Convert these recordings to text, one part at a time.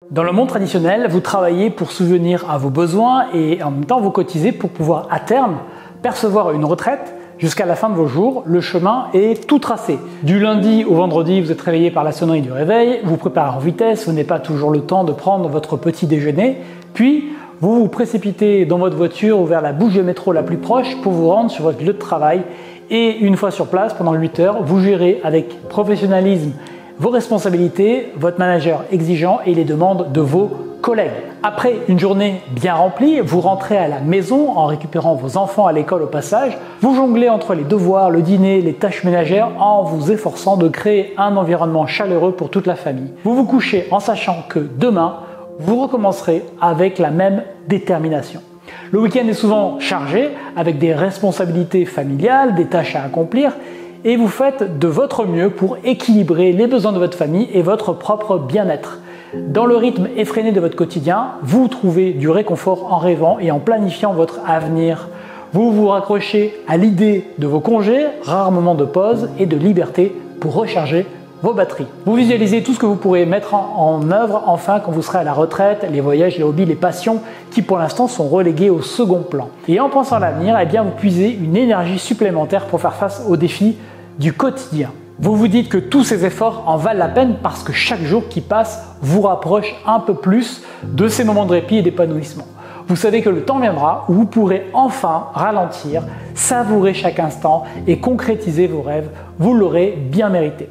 Dans le monde traditionnel, vous travaillez pour subvenir à vos besoins et en même temps vous cotisez pour pouvoir à terme percevoir une retraite jusqu'à la fin de vos jours. Le chemin est tout tracé. Du lundi au vendredi, vous êtes réveillé par la sonnerie du réveil, vous préparez en vitesse, vous n'avez pas toujours le temps de prendre votre petit déjeuner, puis vous vous précipitez dans votre voiture ou vers la bouche de métro la plus proche pour vous rendre sur votre lieu de travail et une fois sur place, pendant 8 heures, vous gérez avec professionnalisme vos responsabilités, votre manager exigeant et les demandes de vos collègues. Après une journée bien remplie, vous rentrez à la maison en récupérant vos enfants à l'école au passage, vous jonglez entre les devoirs, le dîner, les tâches ménagères en vous efforçant de créer un environnement chaleureux pour toute la famille. Vous vous couchez en sachant que demain, vous recommencerez avec la même détermination. Le week-end est souvent chargé avec des responsabilités familiales, des tâches à accomplir et vous faites de votre mieux pour équilibrer les besoins de votre famille et votre propre bien-être. Dans le rythme effréné de votre quotidien, vous trouvez du réconfort en rêvant et en planifiant votre avenir. Vous vous raccrochez à l'idée de vos congés, rares moments de pause et de liberté pour recharger vos batteries. Vous visualisez tout ce que vous pourrez mettre en œuvre enfin quand vous serez à la retraite, les voyages, les hobbies, les passions qui pour l'instant sont relégués au second plan. Et en pensant à l'avenir, eh bien vous puisez une énergie supplémentaire pour faire face aux défis du quotidien. Vous vous dites que tous ces efforts en valent la peine parce que chaque jour qui passe vous rapproche un peu plus de ces moments de répit et d'épanouissement. Vous savez que le temps viendra où vous pourrez enfin ralentir, savourer chaque instant et concrétiser vos rêves. Vous l'aurez bien mérité.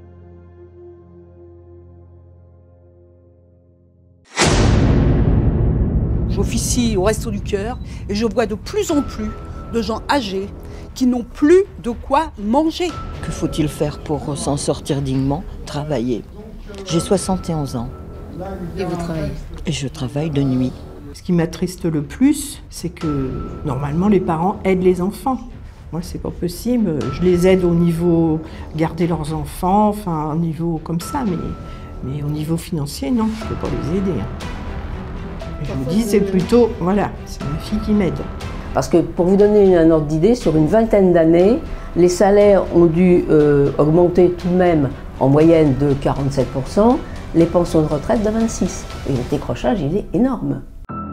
J'officie au Resto du Cœur et je vois de plus en plus de gens âgés qui n'ont plus de quoi manger. Que faut-il faire pour s'en sortir dignement? Travailler. J'ai 71 ans. Et vous travaillez? Et je travaille de nuit. Ce qui m'attriste le plus, c'est que normalement les parents aident les enfants. Moi, c'est pas possible. Je les aide au niveau garder leurs enfants, enfin au niveau comme ça, mais au niveau financier, non, je peux pas les aider. Je me dis, c'est plutôt, voilà, c'est ma fille qui m'aide. Parce que pour vous donner un ordre d'idée, sur une vingtaine d'années, les salaires ont dû augmenter tout de même en moyenne de 47%, les pensions de retraite de 26%. Et le décrochage, il est énorme.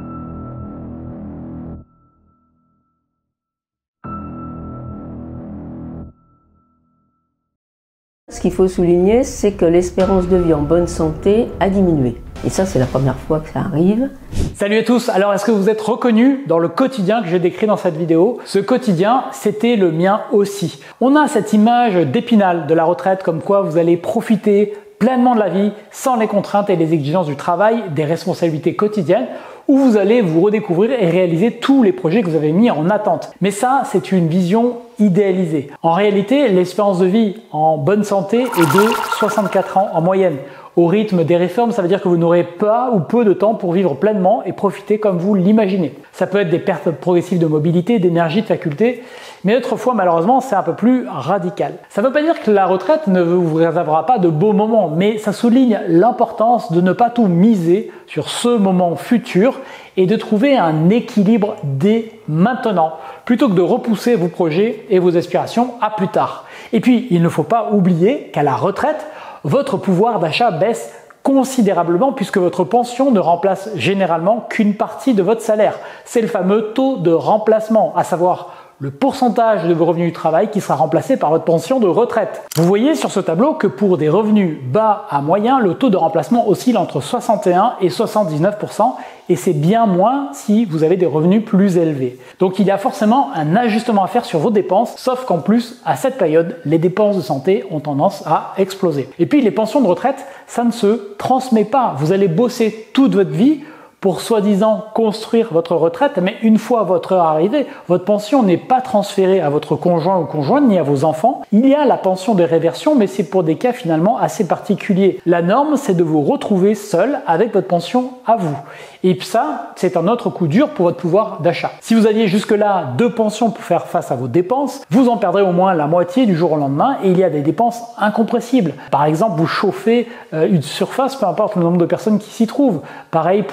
Ce qu'il faut souligner, c'est que l'espérance de vie en bonne santé a diminué. Et ça, c'est la première fois que ça arrive. Salut à tous, alors est-ce que vous êtes reconnus dans le quotidien que j'ai décrit dans cette vidéo? Ce quotidien, c'était le mien aussi. On a cette image d'Épinal de la retraite, comme quoi vous allez profiter pleinement de la vie, sans les contraintes et les exigences du travail, des responsabilités quotidiennes, où vous allez vous redécouvrir et réaliser tous les projets que vous avez mis en attente. Mais ça, c'est une vision idéalisée. En réalité, l'espérance de vie en bonne santé est de 64 ans en moyenne. Au rythme des réformes, ça veut dire que vous n'aurez pas ou peu de temps pour vivre pleinement et profiter comme vous l'imaginez. Ça peut être des pertes progressives de mobilité, d'énergie, de facultés, mais autrefois, malheureusement, c'est un peu plus radical. Ça ne veut pas dire que la retraite ne vous réservera pas de beaux moments, mais ça souligne l'importance de ne pas tout miser sur ce moment futur et de trouver un équilibre dès maintenant, plutôt que de repousser vos projets et vos aspirations à plus tard. Et puis, il ne faut pas oublier qu'à la retraite, votre pouvoir d'achat baisse considérablement puisque votre pension ne remplace généralement qu'une partie de votre salaire. C'est le fameux taux de remplacement, à savoir le pourcentage de vos revenus du travail qui sera remplacé par votre pension de retraite. Vous voyez sur ce tableau que pour des revenus bas à moyens, le taux de remplacement oscille entre 61 et 79% et c'est bien moins si vous avez des revenus plus élevés. Donc il y a forcément un ajustement à faire sur vos dépenses, sauf qu'en plus, à cette période, les dépenses de santé ont tendance à exploser. Et puis les pensions de retraite, ça ne se transmet pas. Vous allez bosser toute votre vie pour soi-disant construire votre retraite, mais une fois votre heure arrivée, votre pension n'est pas transférée à votre conjoint ou conjointe ni à vos enfants. Il y a la pension de réversion, mais c'est pour des cas finalement assez particuliers. La norme, c'est de vous retrouver seul avec votre pension à vous. Et ça, c'est un autre coup dur pour votre pouvoir d'achat. Si vous aviez jusque-là 2 pensions pour faire face à vos dépenses, vous en perdrez au moins la moitié du jour au lendemain et il y a des dépenses incompressibles. Par exemple, vous chauffez une surface, peu importe le nombre de personnes qui s'y trouvent. Pareil pour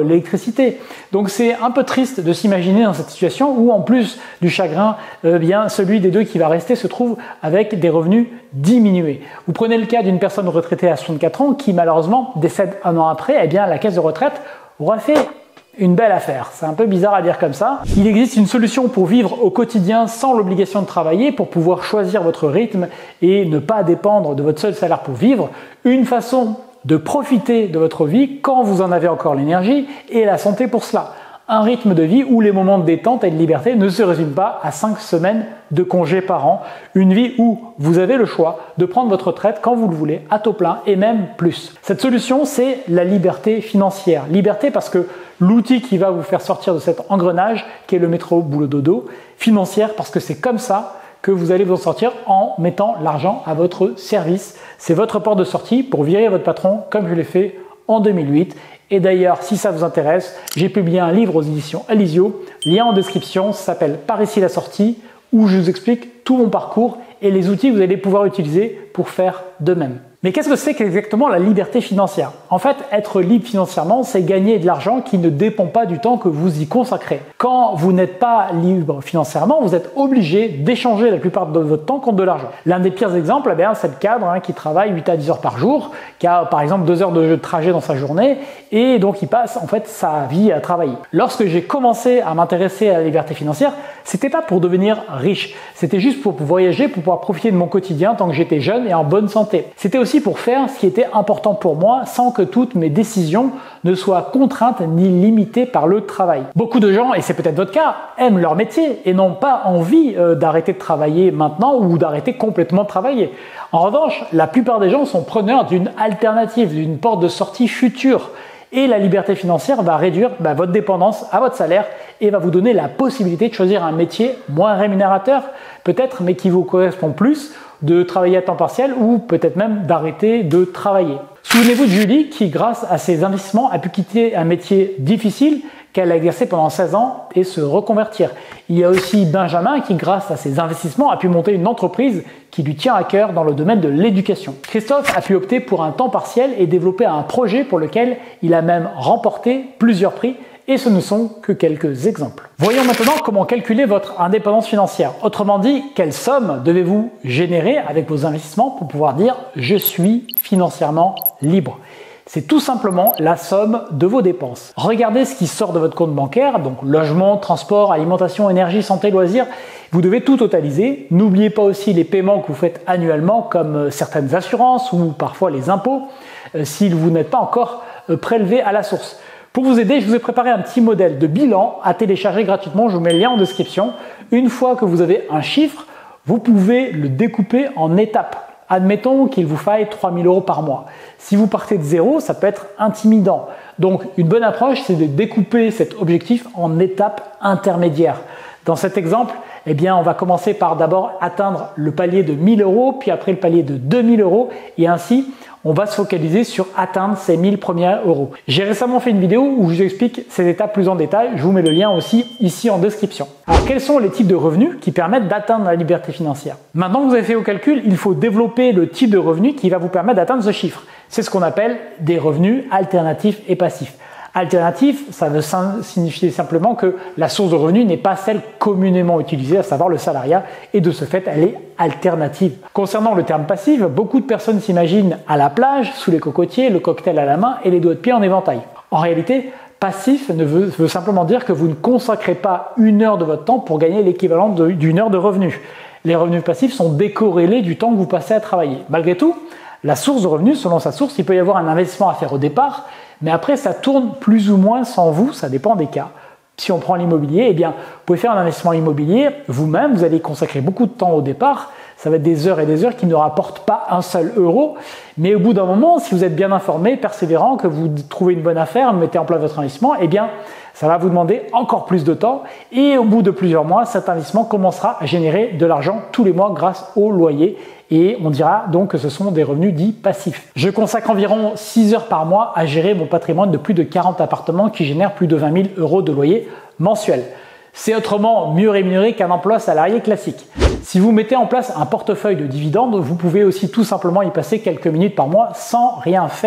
l'électricité. Donc c'est un peu triste de s'imaginer dans cette situation où en plus du chagrin, bien celui des deux qui va rester se trouve avec des revenus diminués. Vous prenez le cas d'une personne retraitée à 64 ans qui malheureusement décède un an après, eh bien la caisse de retraite aura fait une belle affaire. C'est un peu bizarre à dire comme ça. Il existe une solution pour vivre au quotidien sans l'obligation de travailler, pour pouvoir choisir votre rythme et ne pas dépendre de votre seul salaire pour vivre. Une façon de profiter de votre vie quand vous en avez encore l'énergie et la santé pour cela. Un rythme de vie où les moments de détente et de liberté ne se résument pas à 5 semaines de congés par an. Une vie où vous avez le choix de prendre votre retraite quand vous le voulez, à taux plein et même plus. Cette solution, c'est la liberté financière. Liberté parce que l'outil qui va vous faire sortir de cet engrenage qui est le métro boulot dodo. Financière parce que c'est comme ça que vous allez vous en sortir en mettant l'argent à votre service. C'est votre porte de sortie pour virer votre patron comme je l'ai fait en 2008. Et d'ailleurs, si ça vous intéresse, j'ai publié un livre aux éditions Alizio, lien en description, ça s'appelle Par ici la sortie, où je vous explique tout mon parcours et les outils que vous allez pouvoir utiliser pour faire de même. Mais qu'est-ce que c'est qu'exactement la liberté financière? En fait, être libre financièrement, c'est gagner de l'argent qui ne dépend pas du temps que vous y consacrez. Quand vous n'êtes pas libre financièrement, vous êtes obligé d'échanger la plupart de votre temps contre de l'argent. L'un des pires exemples, c'est le cadre qui travaille 8 à 10 heures par jour, qui a par exemple 2 heures de trajet dans sa journée et donc il passe en fait sa vie à travailler. Lorsque j'ai commencé à m'intéresser à la liberté financière, c'était pas pour devenir riche, c'était juste pour voyager, pour pouvoir profiter de mon quotidien tant que j'étais jeune et en bonne santé. C'était aussi pour faire ce qui était important pour moi sans que toutes mes décisions ne soient contraintes ni limitées par le travail. Beaucoup de gens, et c'est peut-être votre cas, aiment leur métier et n'ont pas envie d'arrêter de travailler maintenant ou d'arrêter complètement de travailler. En revanche, la plupart des gens sont preneurs d'une alternative, d'une porte de sortie future. Et la liberté financière va réduire votre dépendance à votre salaire et va vous donner la possibilité de choisir un métier moins rémunérateur, peut-être, mais qui vous correspond plus, de travailler à temps partiel ou peut-être même d'arrêter de travailler. Souvenez-vous de Julie qui, grâce à ses investissements, a pu quitter un métier difficile qu'elle a exercé pendant 16 ans et se reconvertir. Il y a aussi Benjamin qui, grâce à ses investissements, a pu monter une entreprise qui lui tient à cœur dans le domaine de l'éducation. Christophe a pu opter pour un temps partiel et développer un projet pour lequel il a même remporté plusieurs prix. Et ce ne sont que quelques exemples. Voyons maintenant comment calculer votre indépendance financière. Autrement dit, quelle somme devez-vous générer avec vos investissements pour pouvoir dire « je suis financièrement libre ». C'est tout simplement la somme de vos dépenses. Regardez ce qui sort de votre compte bancaire, donc logement, transport, alimentation, énergie, santé, loisirs. Vous devez tout totaliser. N'oubliez pas aussi les paiements que vous faites annuellement comme certaines assurances ou parfois les impôts si vous n'êtes pas encore prélevé à la source. Pour vous aider, je vous ai préparé un petit modèle de bilan à télécharger gratuitement. Je vous mets le lien en description. Une fois que vous avez un chiffre, vous pouvez le découper en étapes. Admettons qu'il vous faille 3 000 € par mois. Si vous partez de zéro, ça peut être intimidant. Donc, une bonne approche, c'est de découper cet objectif en étapes intermédiaires. Dans cet exemple, on va commencer par d'abord atteindre le palier de 1 000 €, puis après le palier de 2 000 € et ainsi, on va se focaliser sur atteindre ces 1 000 premiers euros. J'ai récemment fait une vidéo où je vous explique ces étapes plus en détail. Je vous mets le lien aussi ici en description. Alors, quels sont les types de revenus qui permettent d'atteindre la liberté financière? Maintenant que vous avez fait vos calculs, il faut développer le type de revenu qui va vous permettre d'atteindre ce chiffre. C'est ce qu'on appelle des revenus alternatifs et passifs. Alternatif, ça veut signifier simplement que la source de revenus n'est pas celle communément utilisée, à savoir le salariat, et de ce fait, elle est alternative. Concernant le terme passif, beaucoup de personnes s'imaginent à la plage, sous les cocotiers, le cocktail à la main et les doigts de pied en éventail. En réalité, passif veut simplement dire que vous ne consacrez pas 1 heure de votre temps pour gagner l'équivalent d'1 heure de revenus. Les revenus passifs sont décorrélés du temps que vous passez à travailler. Malgré tout, la source de revenus, selon sa source, il peut y avoir un investissement à faire au départ, mais après ça tourne plus ou moins sans vous, ça dépend des cas. Si on prend l'immobilier, vous pouvez faire un investissement immobilier vous-même, vous allez y consacrer beaucoup de temps au départ, ça va être des heures et des heures qui ne rapportent pas un seul euro, mais au bout d'un moment, si vous êtes bien informé, persévérant, que vous trouvez une bonne affaire, mettez en place votre investissement, ça va vous demander encore plus de temps et au bout de plusieurs mois, cet investissement commencera à générer de l'argent tous les mois grâce au loyer et on dira donc que ce sont des revenus dits passifs. Je consacre environ 6 heures par mois à gérer mon patrimoine de plus de 40 appartements qui génèrent plus de 20 000 € de loyer mensuel. C'est autrement mieux rémunéré qu'un emploi salarié classique. Si vous mettez en place un portefeuille de dividendes, vous pouvez aussi tout simplement y passer quelques minutes par mois sans rien faire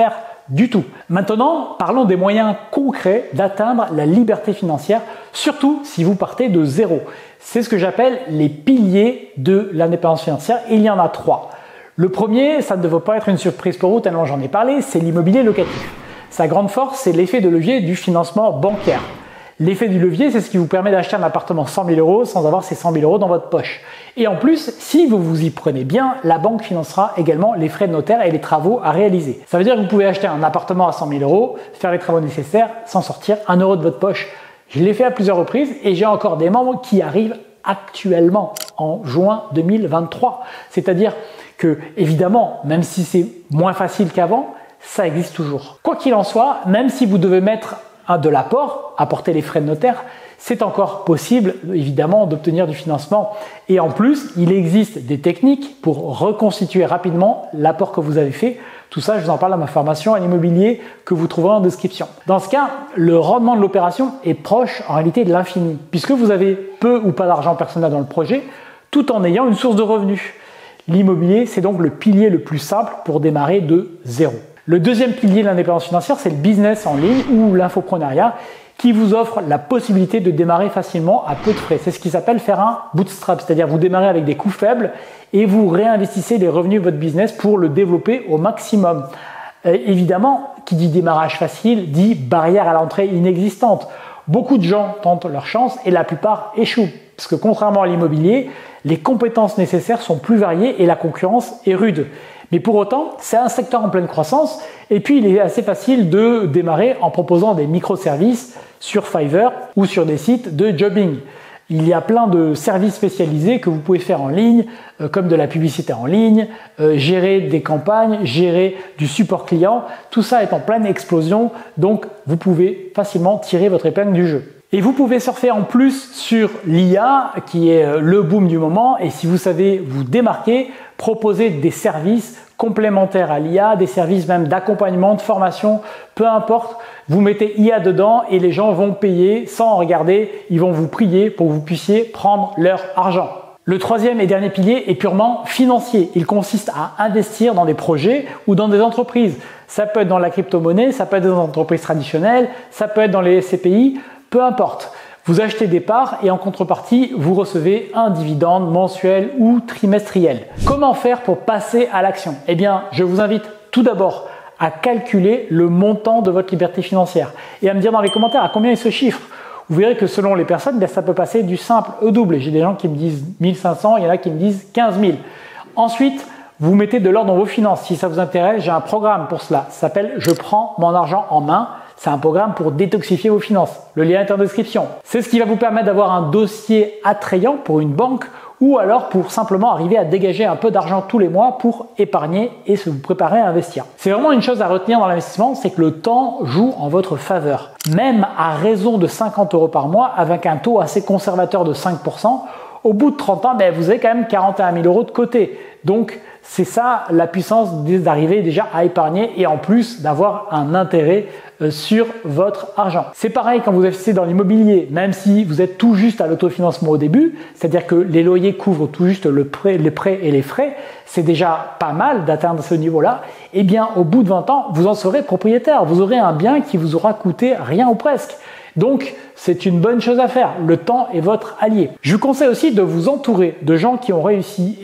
du tout. Maintenant, parlons des moyens concrets d'atteindre la liberté financière, surtout si vous partez de zéro. C'est ce que j'appelle les piliers de l'indépendance financière. Il y en a 3. Le premier, ça ne devrait pas être une surprise pour vous tellement j'en ai parlé, c'est l'immobilier locatif. Sa grande force, c'est l'effet de levier du financement bancaire. L'effet du levier, c'est ce qui vous permet d'acheter un appartement 100 000 € sans avoir ces 100 000 € dans votre poche. Et en plus, si vous vous y prenez bien, la banque financera également les frais de notaire et les travaux à réaliser. Ça veut dire que vous pouvez acheter un appartement à 100 000 €, faire les travaux nécessaires sans sortir 1 € de votre poche. Je l'ai fait à plusieurs reprises et j'ai encore des membres qui arrivent actuellement en juin 2023. C'est-à-dire que, évidemment, même si c'est moins facile qu'avant, ça existe toujours. Quoi qu'il en soit, même si vous devez mettre de l'apport, apporter les frais de notaire, c'est encore possible évidemment d'obtenir du financement. Et en plus, il existe des techniques pour reconstituer rapidement l'apport que vous avez fait. Tout ça, je vous en parle dans ma formation à l'immobilier que vous trouverez en description. Dans ce cas, le rendement de l'opération est proche en réalité de l'infini, puisque vous avez peu ou pas d'argent personnel dans le projet, tout en ayant une source de revenus. L'immobilier, c'est donc le pilier le plus simple pour démarrer de zéro. Le deuxième pilier de l'indépendance financière, c'est le business en ligne ou l'infoprenariat qui vous offre la possibilité de démarrer facilement à peu de frais. C'est ce qui s'appelle faire un bootstrap, c'est-à-dire vous démarrez avec des coûts faibles et vous réinvestissez les revenus de votre business pour le développer au maximum. Évidemment, qui dit démarrage facile dit barrière à l'entrée inexistante. Beaucoup de gens tentent leur chance et la plupart échouent. Parce que contrairement à l'immobilier, les compétences nécessaires sont plus variées et la concurrence est rude. Mais pour autant, c'est un secteur en pleine croissance et puis il est assez facile de démarrer en proposant des microservices sur Fiverr ou sur des sites de jobbing. Il y a plein de services spécialisés que vous pouvez faire en ligne, comme de la publicité en ligne, gérer des campagnes, gérer du support client. Tout ça est en pleine explosion, donc vous pouvez facilement tirer votre épingle du jeu. Et vous pouvez surfer en plus sur l'IA qui est le boom du moment et si vous savez vous démarquer, proposer des services complémentaires à l'IA, des services même d'accompagnement, de formation, peu importe, vous mettez IA dedans et les gens vont payer sans regarder, ils vont vous prier pour que vous puissiez prendre leur argent. Le troisième et dernier pilier est purement financier. Il consiste à investir dans des projets ou dans des entreprises. Ça peut être dans la crypto-monnaie, ça peut être dans des entreprises traditionnelles, ça peut être dans les SCPI, peu importe. Vous achetez des parts et en contrepartie, vous recevez un dividende mensuel ou trimestriel. Comment faire pour passer à l'action? Eh bien, je vous invite tout d'abord à calculer le montant de votre liberté financière et à me dire dans les commentaires à combien il se chiffre. Vous verrez que selon les personnes, ça peut passer du simple au double. J'ai des gens qui me disent 1500, il y en a qui me disent 15 000. Ensuite, vous mettez de l'ordre dans vos finances. Si ça vous intéresse, j'ai un programme pour cela. Ça s'appelle « Je prends mon argent en main ». C'est un programme pour détoxifier vos finances. Le lien est en description. C'est ce qui va vous permettre d'avoir un dossier attrayant pour une banque ou alors pour simplement arriver à dégager un peu d'argent tous les mois pour épargner et se vous préparer à investir. C'est vraiment une chose à retenir dans l'investissement, c'est que le temps joue en votre faveur. Même à raison de 50 € par mois, avec un taux assez conservateur de 5%, au bout de 30 ans, vous avez quand même 41 000 € de côté. Donc, c'est ça la puissance d'arriver déjà à épargner et en plus d'avoir un intérêt sur votre argent. C'est pareil quand vous investissez dans l'immobilier, même si vous êtes tout juste à l'autofinancement au début, c'est-à-dire que les loyers couvrent tout juste les prêts et les frais, c'est déjà pas mal d'atteindre ce niveau-là, et bien au bout de 20 ans, vous en serez propriétaire, vous aurez un bien qui vous aura coûté rien ou presque. Donc, c'est une bonne chose à faire. Le temps est votre allié. Je vous conseille aussi de vous entourer de gens qui ont réussi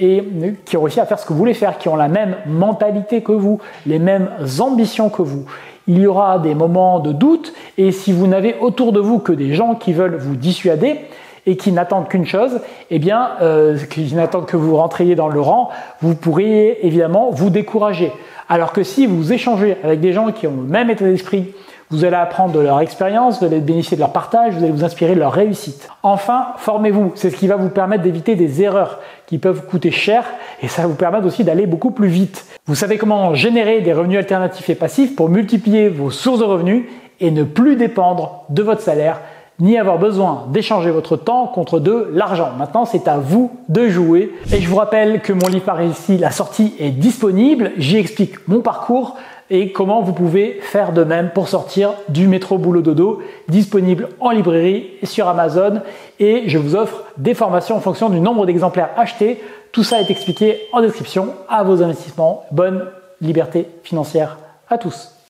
à faire ce que vous voulez faire, qui ont la même mentalité que vous, les mêmes ambitions que vous. Il y aura des moments de doute et si vous n'avez autour de vous que des gens qui veulent vous dissuader et qui n'attendent qu'une chose, qui n'attendent que vous rentriez dans le rang, vous pourriez évidemment vous décourager. Alors que si vous échangez avec des gens qui ont le même état d'esprit, vous allez apprendre de leur expérience, vous allez bénéficier de leur partage, vous allez vous inspirer de leur réussite. Enfin, formez-vous. C'est ce qui va vous permettre d'éviter des erreurs qui peuvent vous coûter cher et ça va vous permettre aussi d'aller beaucoup plus vite. Vous savez comment générer des revenus alternatifs et passifs pour multiplier vos sources de revenus et ne plus dépendre de votre salaire ni avoir besoin d'échanger votre temps contre de l'argent. Maintenant, c'est à vous de jouer. Et je vous rappelle que mon livre par ici, la sortie est disponible. J'y explique mon parcours et comment vous pouvez faire de même pour sortir du métro boulot dodo, disponible en librairie et sur Amazon. Et je vous offre des formations en fonction du nombre d'exemplaires achetés. Tout ça est expliqué en description. À vos investissements, bonne liberté financière à tous.